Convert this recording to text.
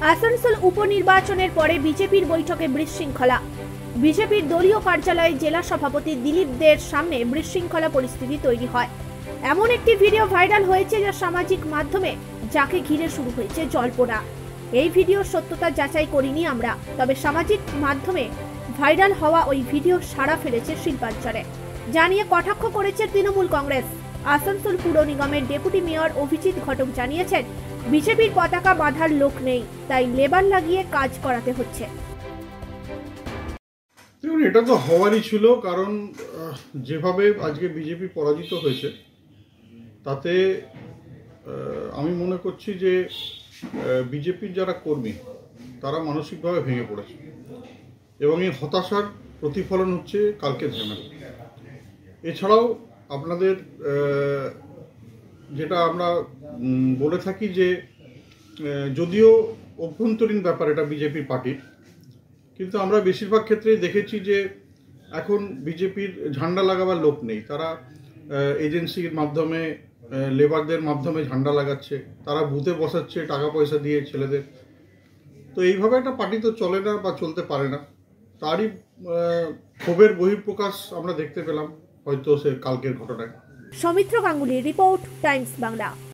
আসানসোল উপনির্বাচনের পরে বিজেপির বৈঠকে বিশৃঙ্খলা। বিজেপির দলীয় কার্যালয়ে জেলা সভাপতি দিলীপ দের সামনে বিশৃঙ্খলা পরিস্থিতি তৈরি হয়। এমন একটি ভিডিও ভাইরাল হয়েছে যা সামাজিক মাধ্যমে যাকে ঘিরে শুরু হয়েছে জল্পনা। এই ভিডিওর সত্যতা যাচাই করিনি আমরা, তবে সামাজিক মাধ্যমে ভাইরাল হওয়া ওই ভিডিও সাড়া ফেলেছে শিল্পাঞ্চলে। জানিয়ে কটাক্ষ করেছে তৃণমূল কংগ্রেস। আসানসোল পুর নিগমের ডেপুটি মেয়র অভিজিৎ ঘটক জানিয়েছেন, বিজেপির পতাকা বাঁধার লোক নেই, তাই লেবার লাগিয়ে কাজ করাতে হচ্ছে। এটা তো হওয়ারই ছিল, কারণ যেভাবে আজকে বিজেপি পরাজিত হয়েছে তাতে আমি মনে করছি যে বিজেপির যারা কর্মী তারা মানসিকভাবে ভেঙে পড়েছে এবং এই হতাশার প্রতিফলন হচ্ছে কালকে ঝামেলা। এছাড়াও আপনাদের যেটা আমরা বলে থাকি যে যদিও অভ্যন্তরীণ ব্যাপার এটা বিজেপির পার্টির, কিন্তু আমরা বেশিরভাগ ক্ষেত্রেই দেখেছি যে এখন বিজেপির ঝান্ডা লাগাবার লোক নেই। তারা এজেন্সির মাধ্যমে, লেবারদের মাধ্যমে ঝান্ডা লাগাচ্ছে, তারা বুথে বসাচ্ছে টাকা পয়সা দিয়ে ছেলেদের। তো এইভাবে একটা পার্টি তো চলে না বা চলতে পারে না। তারই ক্ষোভের বহিঃপ্রকাশ আমরা দেখতে পেলাম হয়তো সে কালকের ঘটনায়। Soumitra Ganguly report, Times Bangla.